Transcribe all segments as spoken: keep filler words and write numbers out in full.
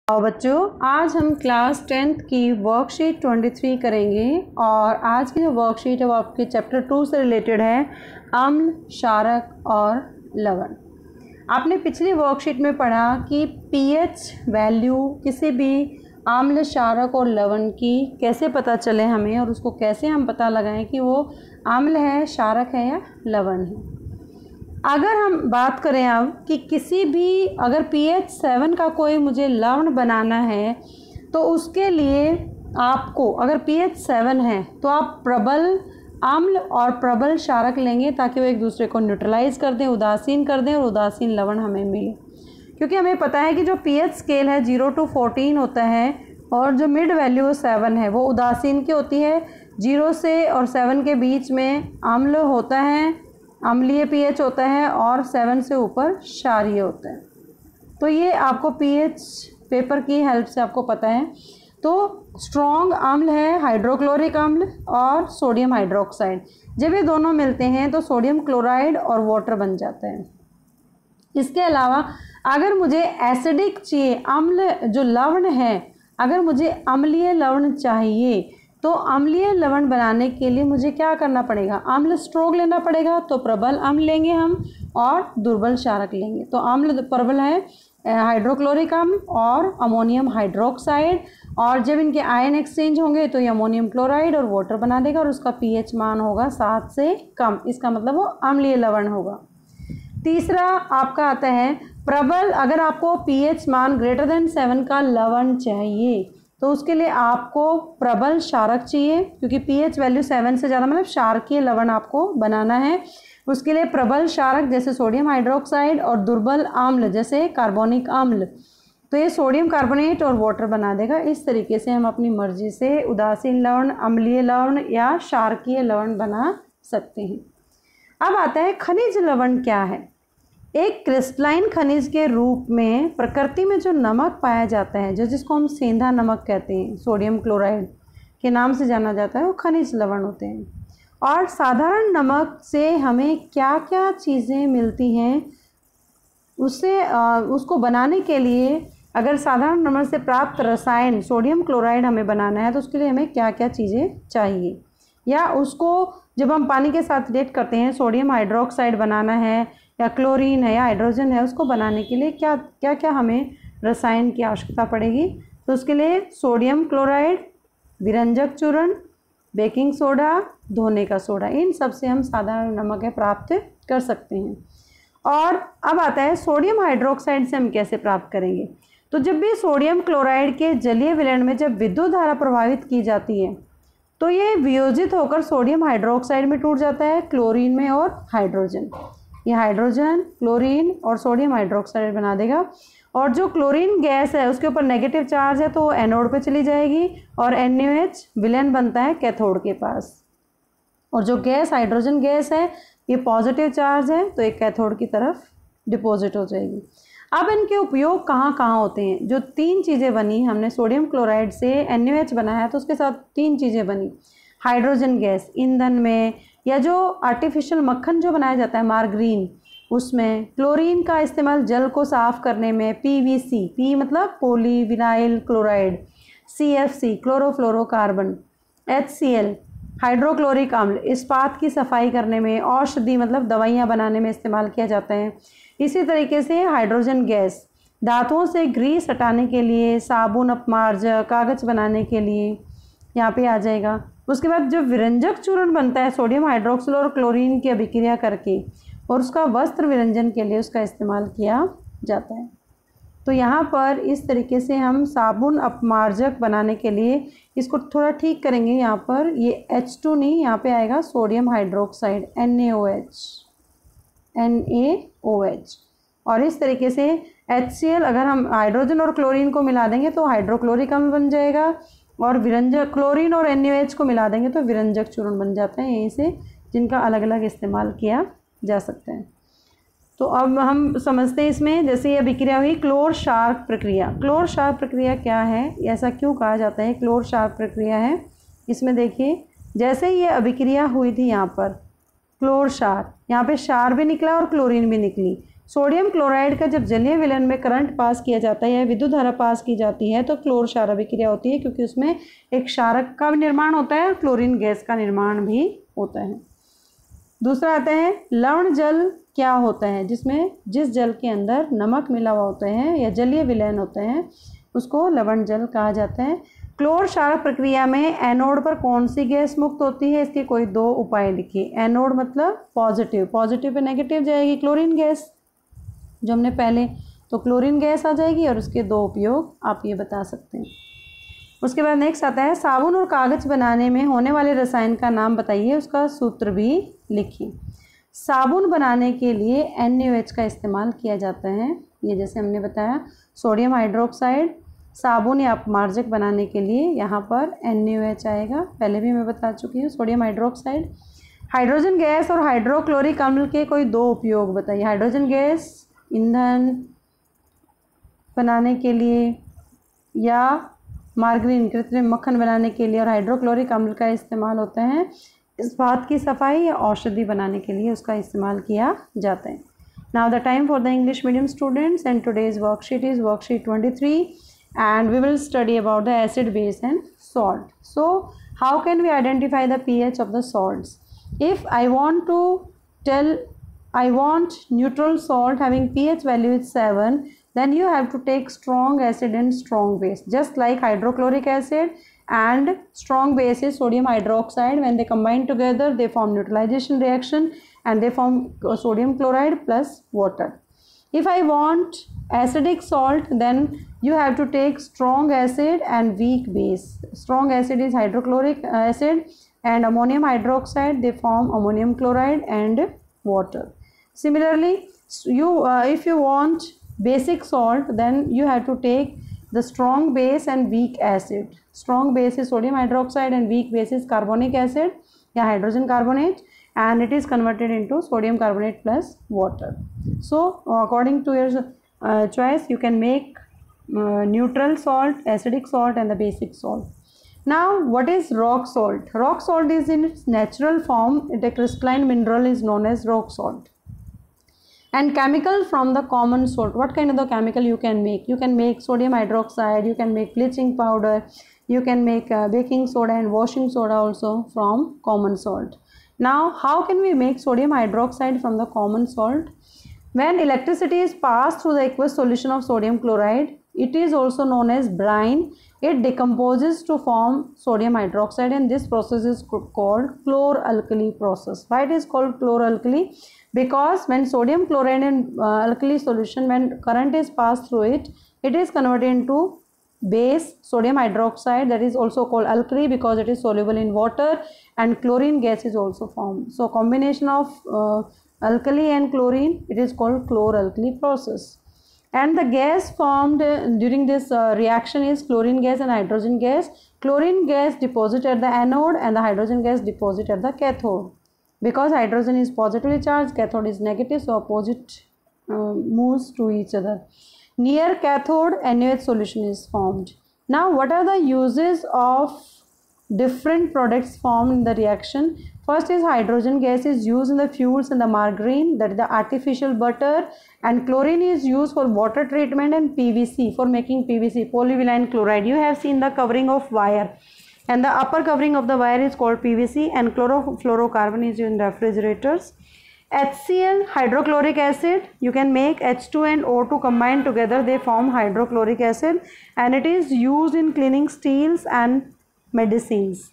और बच्चों, आज हम क्लास टेंथ की वर्कशीट तेईस करेंगे और आज की जो वर्कशीट है वो आपके चैप्टर टू से रिलेटेड है, अम्ल, क्षारक और लवण। आपने पिछली वर्कशीट में पढ़ा कि पीएच वैल्यू किसी भी अम्ल, क्षारक और लवण की कैसे पता चले हमें, और उसको कैसे हम पता लगाएं कि वो अम्ल है, क्षारक है या लवण है। अगर हम बात करें अब कि किसी भी अगर पीएच सेवन का कोई मुझे लवण बनाना है तो उसके लिए आपको अगर पीएच सेवन है तो आप प्रबल अम्ल और प्रबल क्षारक लेंगे ताकि वो एक दूसरे को न्यूट्रलाइज कर दें, उदासीन कर दें और उदासीन लवण हमें मिले। क्योंकि हमें पता है कि जो पीएच स्केल है जीरो टू फोर्टीन होता है और जो मिड वैल्यू सेवन है वो उदासीन की होती है। जीरो से और सेवन के बीच में अम्ल होता है, अम्लीय पीएच होता है, और सेवन से ऊपर क्षारीय होता है। तो ये आपको पीएच पेपर की हेल्प से आपको पता है। तो स्ट्रॉन्ग अम्ल है हाइड्रोक्लोरिक अम्ल और सोडियम हाइड्रोक्साइड। जब ये दोनों मिलते हैं तो सोडियम क्लोराइड और वाटर बन जाता है। इसके अलावा अगर मुझे एसिडिक चाहिए, अम्ल जो लवण है, अगर मुझे अम्लीय लवण चाहिए तो अम्लीय लवण बनाने के लिए मुझे क्या करना पड़ेगा, अम्ल स्ट्रोक लेना पड़ेगा। तो प्रबल अम्ल लेंगे हम और दुर्बल क्षारक लेंगे। तो अम्ल प्रबल है हाइड्रोक्लोरिक अम्ल और अमोनियम हाइड्रोक्साइड, और जब इनके आयन एक्सचेंज होंगे तो ये अमोनियम क्लोराइड और वाटर बना देगा और उसका पीएच मान होगा सात से कम। इसका मतलब वो अम्लीय लवण होगा। तीसरा आपका आता है प्रबल। अगर आपको पीएच मान ग्रेटर देन सेवन का लवण चाहिए तो उसके लिए आपको प्रबल क्षारक चाहिए, क्योंकि पीएच वैल्यू सेवन से ज़्यादा मतलब क्षारकीय लवण आपको बनाना है। उसके लिए प्रबल क्षारक जैसे सोडियम हाइड्रोक्साइड और दुर्बल अम्ल जैसे कार्बोनिक अम्ल, तो ये सोडियम कार्बोनेट और वाटर बना देगा। इस तरीके से हम अपनी मर्जी से उदासीन लवण, अम्लीय लवण या क्षारकीय लवण बना सकते हैं। अब आता है खनिज लवण क्या है। एक क्रिस्टलाइन खनिज के रूप में प्रकृति में जो नमक पाया जाता है, जो जिसको हम सेंधा नमक कहते हैं, सोडियम क्लोराइड के नाम से जाना जाता है, वो खनिज लवण होते हैं। और साधारण नमक से हमें क्या क्या चीज़ें मिलती हैं, उससे उसको बनाने के लिए अगर साधारण नमक से प्राप्त रसायन सोडियम क्लोराइड हमें बनाना है तो उसके लिए हमें क्या क्या चीज़ें चाहिए, या उसको जब हम पानी के साथ रिएक्ट करते हैं सोडियम हाइड्रोक्साइड बनाना है या क्लोरीन है या हाइड्रोजन है, उसको बनाने के लिए क्या क्या क्या हमें रसायन की आवश्यकता पड़ेगी। तो उसके लिए सोडियम क्लोराइड, विरंजक चूर्ण, बेकिंग सोडा, धोने का सोडा, इन सब से हम साधारण नमक है प्राप्त कर सकते हैं। और अब आता है सोडियम हाइड्रोक्साइड से हम कैसे प्राप्त करेंगे। तो जब भी सोडियम क्लोराइड के जलीय विलयन में जब विद्युत धारा प्रभावित की जाती है तो ये वियोजित होकर सोडियम हाइड्रोक्साइड में टूट जाता है, क्लोरीन में और हाइड्रोजन। ये हाइड्रोजन, क्लोरीन और सोडियम हाइड्रोक्साइड बना देगा। और जो क्लोरीन गैस है उसके ऊपर नेगेटिव चार्ज है तो वो एनोड पे चली जाएगी और एन ए एच विलयन बनता है कैथोड के पास। और जो गैस हाइड्रोजन गैस है ये पॉजिटिव चार्ज है तो एक कैथोड की तरफ डिपॉजिट हो जाएगी। अब इनके उपयोग कहाँ कहाँ होते हैं। जो तीन चीज़ें बनी, हमने सोडियम क्लोराइड से एन ए एच बनाया है तो उसके साथ तीन चीज़ें बनी। हाइड्रोजन गैस ईंधन में, या जो आर्टिफिशियल मक्खन जो बनाया जाता है मार्गरीन, उसमें क्लोरीन का इस्तेमाल जल को साफ़ करने में, पीवीसी, पी मतलब poly vinyl chloride, CFC chlorofluorocarbon, HCl hydrochloric अम्ल इस्पात की सफाई करने में, औषधि मतलब दवाइयाँ बनाने में इस्तेमाल किया जाता है। इसी तरीके से हाइड्रोजन गैस धातुओं से ग्रीस हटाने के लिए, साबुन, अपमार्जक, कागज़ बनाने के लिए यहाँ पे आ जाएगा। उसके बाद जो विरंजक चूर्ण बनता है सोडियम हाइड्रोक्साइड और क्लोरीन की अभिक्रिया करके, और उसका वस्त्र विरंजन के लिए उसका इस्तेमाल किया जाता है। तो यहाँ पर इस तरीके से हम साबुन, अपमार्जक बनाने के लिए इसको थोड़ा ठीक करेंगे। यहाँ पर ये एच टू नहीं, यहाँ पे आएगा sodium hydroxide, N A O H, N A O H. और इस तरीके से एच सी एल अगर हम हाइड्रोजन और क्लोरीन को मिला देंगे तो हाइड्रोक्लोरिक अम्ल बन जाएगा, और विरंजक क्लोरीन और एन ए ओ एच को मिला देंगे तो विरंजक चूर्ण बन जाता है। यहीं से जिनका अलग अलग इस्तेमाल किया जा सकता है। तो अब हम समझते हैं इसमें, जैसे ये अभिक्रिया हुई क्लोर क्षारक प्रक्रिया। क्लोर क्षारक प्रक्रिया क्या है, ऐसा क्यों कहा जाता है क्लोर क्षारक प्रक्रिया है। इसमें देखिए जैसे ये अभिक्रिया हुई थी यहाँ पर क्लोर क्षार, यहाँ पे क्षार भी निकला और क्लोरीन भी निकली, सोडियम क्लोराइड का जब जलीय विलयन में करंट पास किया जाता है या विद्युत धारा पास की जाती है तो क्लोर क्षार अभिक्रिया होती है, क्योंकि उसमें एक क्षारक का निर्माण होता है और क्लोरीन गैस का निर्माण भी होता है। दूसरा आता है लवण जल क्या होता है, जिसमें जिस जल के अंदर नमक मिला हुआ होता है या जलीय विलयन होते हैं उसको लवण जल कहा जाता है। क्लोर क्षारक प्रक्रिया में एनोड पर कौन सी गैस मुक्त होती है, इसके कोई दो उपाय लिखिए। एनोड मतलब पॉजिटिव, पॉजिटिव पे नेगेटिव जाएगी क्लोरीन गैस जो हमने पहले, तो क्लोरीन गैस आ जाएगी और उसके दो उपयोग आप ये बता सकते हैं। उसके बाद नेक्स्ट आता है साबुन और कागज़ बनाने में होने वाले रसायन का नाम बताइए, उसका सूत्र भी लिखिए। साबुन बनाने के लिए एन ए ओ एच का इस्तेमाल किया जाता है, ये जैसे हमने बताया सोडियम हाइड्रोक्साइड। साबुन या अपमार्जक बनाने के लिए यहाँ पर एन ए ओ एच आएगा, पहले भी मैं बता चुकी हूँ सोडियम हाइड्रोक्साइड। हाइड्रोजन गैस और हाइड्रोक्लोरिक अम्ल के कोई दो उपयोग बताइए। हाइड्रोजन गैस ईंधन बनाने के लिए या मार्गरीन कृत्रिम मक्खन बनाने के लिए, और हाइड्रोक्लोरिक अम्ल का इस्तेमाल होता है इस्पात की सफाई या औषधि बनाने के लिए, उसका इस्तेमाल किया जाता है। Now the time for the English medium students and today's worksheet is worksheet twenty three and we will study about the acid, base and salt. So how can we identify the pH of the salts? If I want to tell I want neutral salt having pH value is seven, then you have to take strong acid and strong base, just like hydrochloric acid and strong base is sodium hydroxide. When they combine together they form neutralization reaction and they form sodium chloride plus water. If I want acidic salt, then you have to take strong acid and weak base. Strong acid is hydrochloric acid and ammonium hydroxide, they form ammonium chloride and water. Similarly, you uh, if you want basic salt, then you have to take the strong base and weak acid. Strong base is sodium hydroxide and weak base is carbonic acid या hydrogen carbonate, and it is converted into sodium carbonate plus water. So according to your uh, choice you can make uh, neutral salt, acidic salt and the basic salt. Now what is rock salt? Rock salt is in its natural form, the crystalline mineral is known as rock salt. And chemical from the common salt, what kind of the chemical you can make? You can make sodium hydroxide, you can make bleaching powder, you can make uh, baking soda and washing soda also from common salt. Now how can we make sodium hydroxide from the common salt? When electricity is passed through the aqueous solution of sodium chloride, it is also known as brine. It decomposes to form sodium hydroxide and this process is called chloralkali process. Why it is called chloralkali? Because when sodium chloride in uh, alkali solution, when current is passed through it, it is converted into base sodium hydroxide, that is also called alkali because it is soluble in water, and chlorine gas is also formed. So combination of uh, alkali and chlorine, it is called chloralkali process. And the gas formed uh, during this uh, reaction is chlorine gas and hydrogen gas. Chlorine gas deposit at the anode and the hydrogen gas deposit at the cathode. Because hydrogen is positively charged, cathode is negative, so opposite uh, moves to each other. Near cathode, N A O H solution is formed. Now what are the uses of different products formed in the reaction? First is hydrogen gas is used in the fuels and the margarine, that is the artificial butter, and chlorine is used for water treatment and P V C, for making P V C, polyvinyl chloride. You have seen the covering of wire and the upper covering of the wire is called P V C, and chlorofluorocarbon is used in refrigerators. H C l, hydrochloric acid, you can make H two and O two combined together, they form hydrochloric acid, and it is used in cleaning steels and medicines.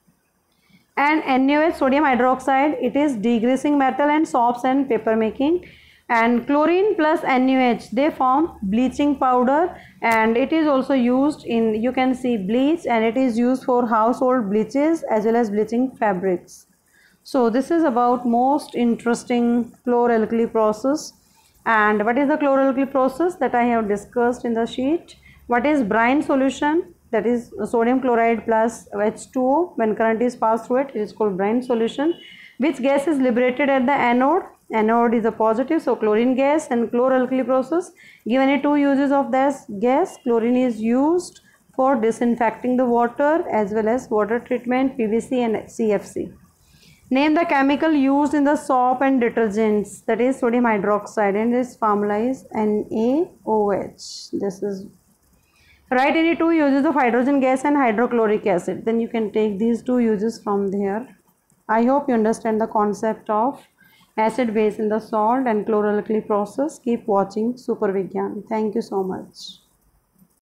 And N A O H, sodium hydroxide, it is degreasing metal and soaps and paper making. And chlorine plus N A O H, they form bleaching powder, and it is also used in, you can see bleach, and it is used for household bleaches as well as bleaching fabrics. So this is about most interesting chloralkali process. And what is the chloralkali process that I have discussed in the sheet? What is brine solution? That is sodium chloride plus H two O. When current is passed through it, it is called brine solution. Which gas is liberated at the anode? Anode is a positive, so chlorine gas. And chloralkali process, given any two uses of this gas, chlorine is used for disinfecting the water as well as water treatment, P V C and C F C. Name the chemical used in the soap and detergents, that is sodium hydroxide, and its formula is N A O H. This is write any two uses of hydrogen gas and hydrochloric acid. Then you can take these two uses from there. I hope you understand the concept of acid base in the salt and chloralkali process. Keep watching Super Vigyan. Thank you so much.